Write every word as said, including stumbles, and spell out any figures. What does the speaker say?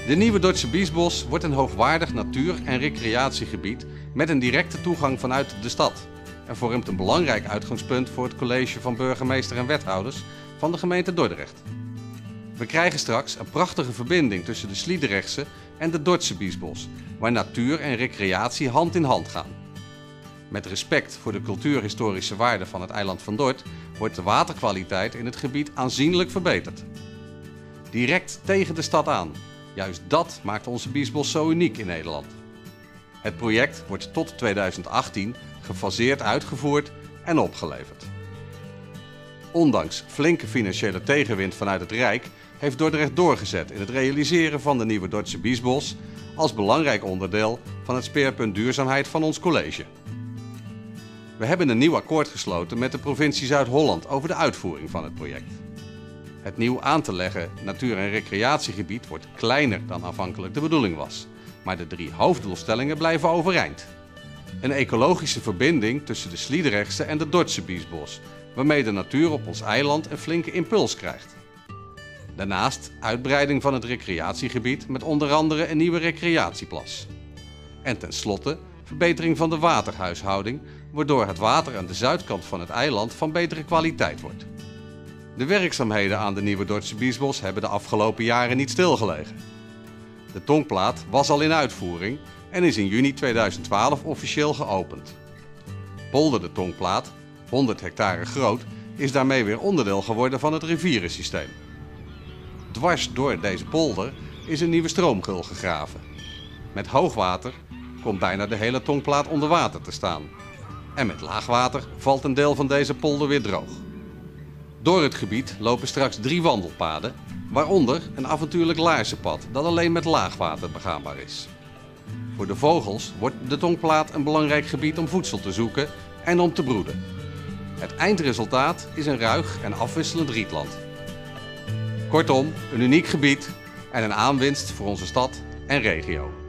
De Nieuwe Dordtse Biesbos wordt een hoogwaardig natuur- en recreatiegebied met een directe toegang vanuit de stad en vormt een belangrijk uitgangspunt voor het college van burgemeester en wethouders van de gemeente Dordrecht. We krijgen straks een prachtige verbinding tussen de Sliedrechtse en de Dordtse Biesbos, waar natuur en recreatie hand in hand gaan. Met respect voor de cultuurhistorische waarde van het eiland van Dort wordt de waterkwaliteit in het gebied aanzienlijk verbeterd. Direct tegen de stad aan. Juist dat maakt onze Biesbos zo uniek in Nederland. Het project wordt tot tweeduizend achttien gefaseerd uitgevoerd en opgeleverd. Ondanks flinke financiële tegenwind vanuit het Rijk heeft Dordrecht doorgezet in het realiseren van de Nieuwe Dordtse Biesbos als belangrijk onderdeel van het speerpunt duurzaamheid van ons college. We hebben een nieuw akkoord gesloten met de provincie Zuid-Holland over de uitvoering van het project. Het nieuw aan te leggen natuur- en recreatiegebied wordt kleiner dan aanvankelijk de bedoeling was, maar de drie hoofddoelstellingen blijven overeind. Een ecologische verbinding tussen de Sliedrechtse en de Dordtse Biesbos, waarmee de natuur op ons eiland een flinke impuls krijgt. Daarnaast uitbreiding van het recreatiegebied met onder andere een nieuwe recreatieplas. En tenslotte verbetering van de waterhuishouding, waardoor het water aan de zuidkant van het eiland van betere kwaliteit wordt. De werkzaamheden aan de Nieuwe Dordtse Biesbos hebben de afgelopen jaren niet stilgelegen. De tongplaat was al in uitvoering en is in juni tweeduizend twaalf officieel geopend. Polder de Tongplaat, honderd hectare groot, is daarmee weer onderdeel geworden van het rivierensysteem. Dwars door deze polder is een nieuwe stroomgeul gegraven. Met hoogwater komt bijna de hele Tongplaat onder water te staan. En met laagwater valt een deel van deze polder weer droog. Door het gebied lopen straks drie wandelpaden, waaronder een avontuurlijk laarzenpad dat alleen met laagwater begaanbaar is. Voor de vogels wordt de Tongplaat een belangrijk gebied om voedsel te zoeken en om te broeden. Het eindresultaat is een ruig en afwisselend rietland. Kortom, een uniek gebied en een aanwinst voor onze stad en regio.